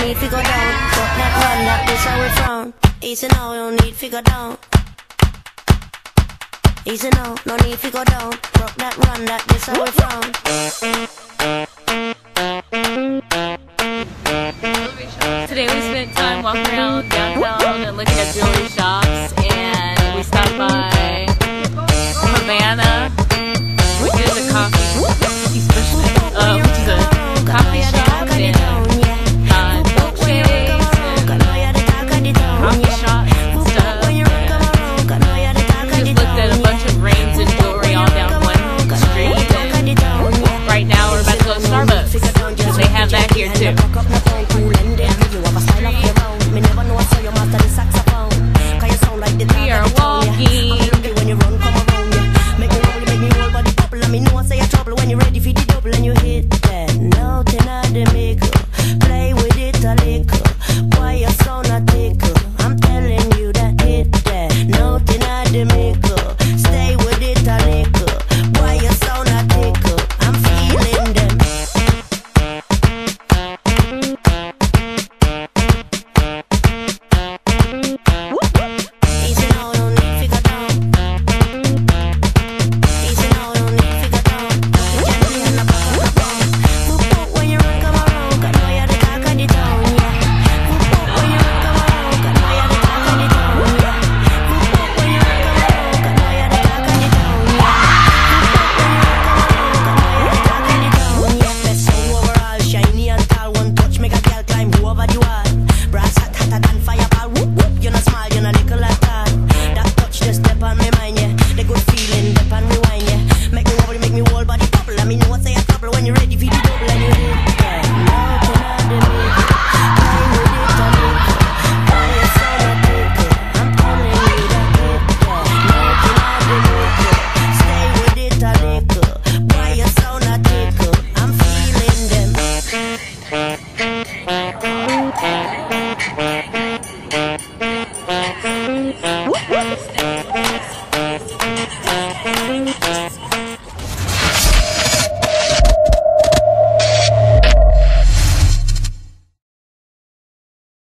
need to go down. Fuck that run, that this how we from. Easy now, no need to go down. Easy now, no need to go down. Fuck that run, that this how we from. Today we spent time walking around downtown and looking at jewelry shops, and we stopped by